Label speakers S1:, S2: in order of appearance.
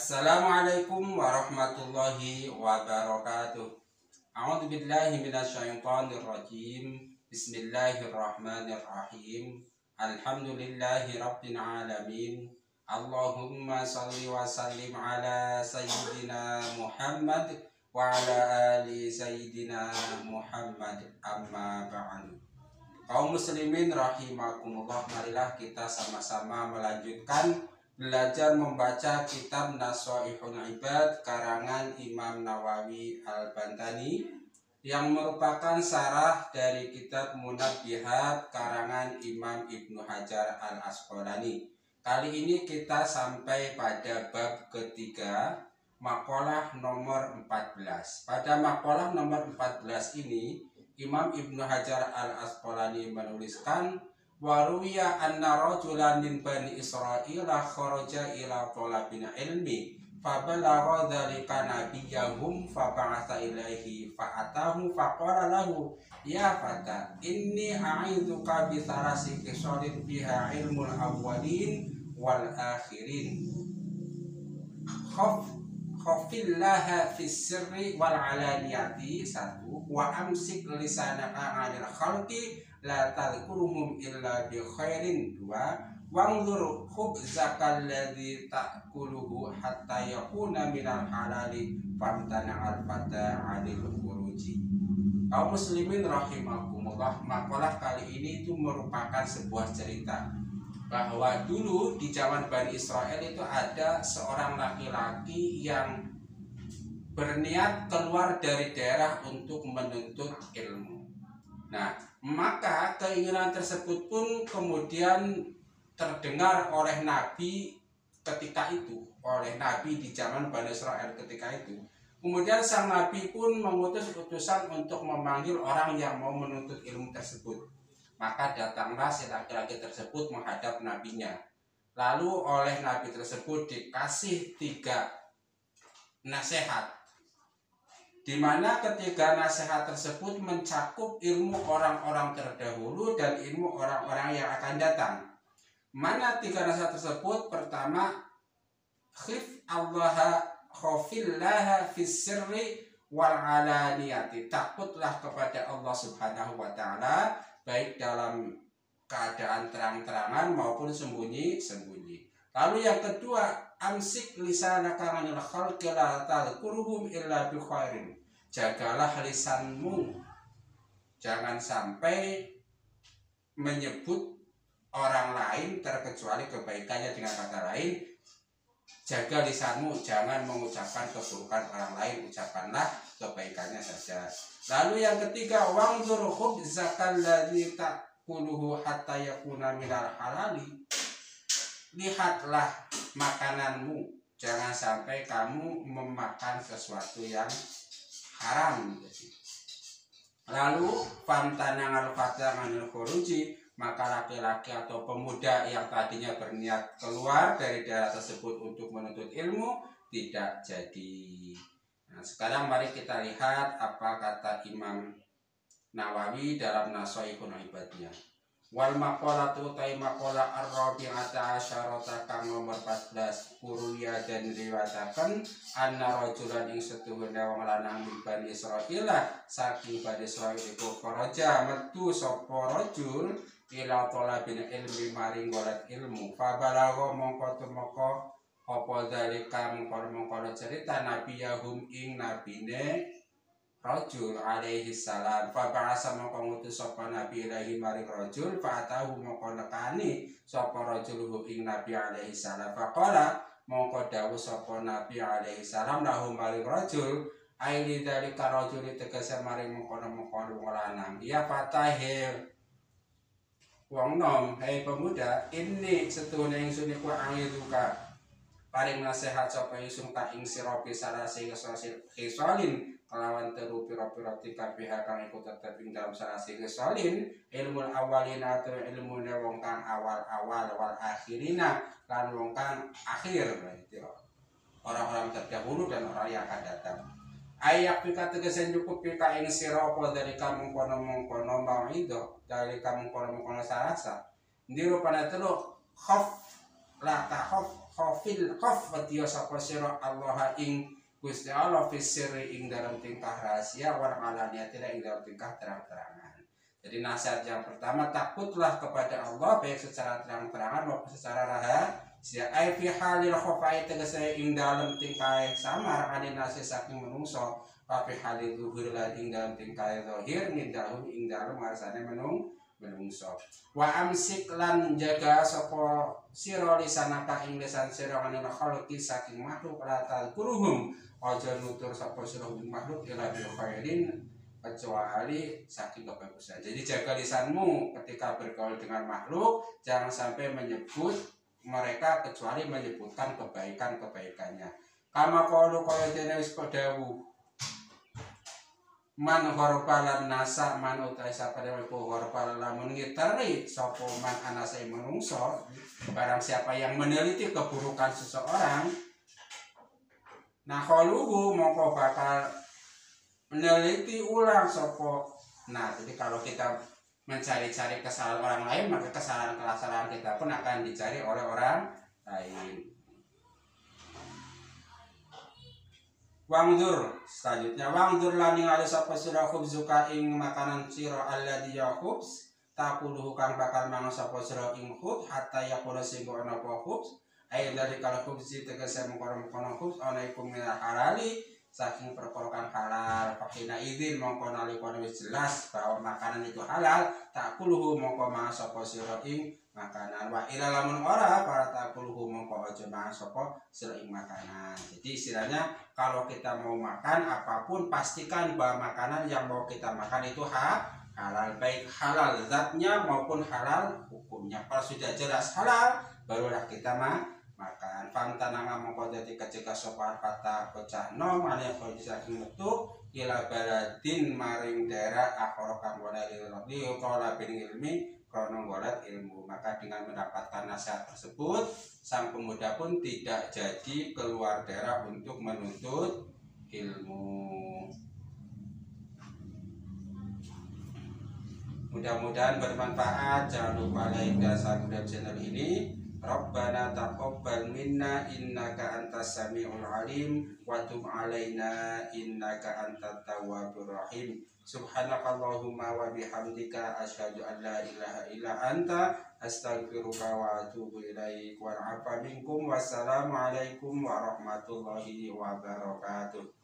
S1: Assalamualaikum warahmatullahi wabarakatuh. A'udzu billahi minasyaitonir rajim. Bismillahirrahmanirrahim. Alhamdulillahi rabbil alamin. Allahumma shalli wa sallim ala sayyidina Muhammad wa ala ali sayyidina Muhammad, amma ba'du. Kaum muslimin rahimakumullah, marilah kita sama-sama melanjutkan belajar membaca kitab Nashaihul Ibad karangan Imam Nawawi Al-Bantani yang merupakan syarah dari kitab Munabbihat karangan Imam Ibnu Hajar Al-Asqalani. Kali ini kita sampai pada bab ketiga, maqalah nomor 14. Pada maqalah nomor 14 ini Imam Ibnu Hajar Al-Asqalani menuliskan, waruya anna rajulan min bani Israila kharaja ila talabil ilmi fabalagha dzalika nabiyyahum fab'atha ilaihi fa'atahu faqala lahu ya fata inni a'idzuka bi tharasi qisalin biha ilmul awwalin wal akhirin khafillaha fis sirri wal alaniyati. Satu, wa amsik lisanaka 'anil khalqi la tadhkuruhum illa bi khairin. Dua, wanzur khubzaka alladhi ta'kuluhu hatta yakuna minal halali famtana'al fata 'anil khuruji. Kaum muslimin rahimakumullah, makalah kali ini itu merupakan sebuah cerita bahwa dulu di zaman Bani Israel itu ada seorang laki-laki yang berniat keluar dari daerah untuk menuntut ilmu. Nah, maka keinginan tersebut pun kemudian terdengar oleh Nabi ketika itu, oleh Nabi di zaman Bani Israel ketika itu. Kemudian sang Nabi pun mengutus utusan untuk memanggil orang yang mau menuntut ilmu tersebut. Maka datanglah si laki-laki tersebut menghadap nabinya. Lalu oleh Nabi tersebut dikasih 3 nasihat, di mana ketiga nasihat tersebut mencakup ilmu orang-orang terdahulu dan ilmu orang-orang yang akan datang. Mana 3 nasihat tersebut? Pertama, khafillaha fis sirri wal alaniyati. Takutlah kepada Allah Subhanahu wa taala baik dalam keadaan terang-terangan maupun sembunyi-sembunyi. Lalu yang kedua, amsik lisanaka 'anil khalqi la tadhkuruhum illa bi khairin. Jagalah lisanmu, jangan sampai menyebut orang lain terkecuali kebaikannya. Dengan kata lain, jaga lisanmu, jangan mengucapkan keburukan orang lain, ucapkanlah kebaikannya saja. Lalu yang ketiga, wanzur khubzakal ladzi ta'kuluhu hatta yakuna minal halali. Lihatlah makananmu, jangan sampai kamu memakan sesuatu yang haram. Lalu famtana'al fata 'anil khuruji, maka laki-laki atau pemuda yang tadinya berniat keluar dari daerah tersebut untuk menuntut ilmu tidak jadi. Nah, sekarang mari kita lihat apa kata Imam Nawawi dalam Nashaihul Ibadnya. Wal maqalatu utai maqala ar-rabi'ata asyarata kang nomor 14, kuruya dan riwayataken anna rajulan ing setuhune wong lanang min Bani Israil saking Bani Israil iku kharaja metu sapa rajul ila talabil ilmi maring golek ilmu fabalagha mongko tumeka apa dalika mengkono cerita nabiyahum ing nabine rajul alaihi salam fa ba'asa mongko ngutus sapa nabi ilahi maring rajul fa atahu mongko nekani sapa rajul ing nabi alaihi salam faqala mongko dawuh sapa nabi alaihi salam lahu maring rajul aili dalika rajul tegese maring mengkono-mengkono wong lanang ya fatahil wong nom, hei pemuda, ini setuhune ingsun iku angidzuka paring nasihat sapa ingsun ka ing sira sarasi khisalin kelawan telu pira-pira tika pihak kang iku tetep ing dalam sarasi khisalin ilmu awalin atau ilmu wong kang awal-awal wal akhirina lan wong kang akhir, berarti orang-orang terdahulu dan orang yang akan datang. Ayak pika tegesen cukup pika ing sira apa dari kamu kono-kono mauido dari kamu kono-kono sarasa. Ndiru pada telu khaf la khofil khof wadiya sapa sira Allah ing Gusti Allah fi sirri ing dalam tingkah rahasia wal alaniyati ing dalam tingkah terang-terangan. Jadi nasihat yang pertama, takutlah kepada Allah baik secara terang-terangan maupun secara rahasia. Ai fi halil khofai tegese ing dalam tingkah samar anin nasi saking menungso, tapi halil zuhur lan ing dalam tingkah zahir ngindahum ing dalam ngarsane menungso. Wa amsik lan jaga sapa sira lisanaka ing lisan sira kanil khalqi saking makhluk la tadkuruhum aja nutur sapa sira makhluk ila bil khairin kecuali saking kebagusan. Jadi jaga lisanmu ketika bergaul dengan makhluk, jangan sampai menyebut mereka kecuali menyebutkan kebaikan-kebaikannya. Kama qalu kaya dene wis padhawu man horpalan nasa man utai sapane ku horpalan lamun ngiteri sapa man anasa menungso, barang siapa yang meneliti keburukan seseorang, nah qaluhu mongko bakal meneliti ulang sapa. Nah, jadi kalau kita mencari-cari kesalahan orang lain, maka kesalahan kita pun akan dicari oleh orang lain. Wangdur selanjutnya wangdur lan ningali sapa sira khubzuka ing makanan sira alladzi yakhubz takuluhu kang bakal mangan sapa sira ing khubz hatta yakuna sing ana apa khubz ay dari kalau khubz tegese mengkono khubz ana iku minal halali saking perkara kang halal fakina idzin mongko nalika wis jelas bahwa makanan itu halal takuluhu mongko mangan sapa sira ing makanan wa ila lamun ora para takuluhu mongko aja mangan sapa sira ing makanan. Jadi istilahnya kalau kita mau makan apapun pastikan bahwa makanan yang mau kita makan itu halal, baik halal zatnya maupun halal hukumnya. Kalau sudah jelas halal barulah kita makan. Fantananga mongko dadi kecegah sapa kata pecah nom ane kok saking metu ila baladin maring daerah akhara kang wala ilmi qala bil ilmi krono golet ilmu. Maka dengan mendapatkan nasihat tersebut sang pemuda pun tidak jadi keluar daerah untuk menuntut ilmu. Mudah-mudahan bermanfaat. Jangan lupa like dan subscribe channel ini. Rabbana taqabbal minna innaka antas samiul alim wa tub alaina innaka antat tawwabur rahim. Subhanakallahumma wa bihamdika asyhadu an la ilaha illa anta astaghfiruka wa atubu ilaik wa afa minkum. Wassalamu alaikum warahmatullahi wabarakatuh.